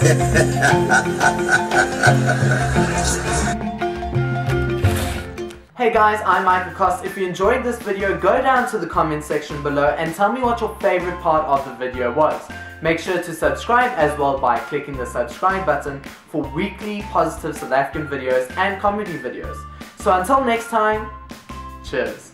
Hey guys, I'm Michael Koss. If you enjoyed this video, go down to the comment section below and tell me what your favorite part of the video was. Make sure to subscribe as well by clicking the subscribe button for weekly positive South African videos and comedy videos. So until next time, cheers.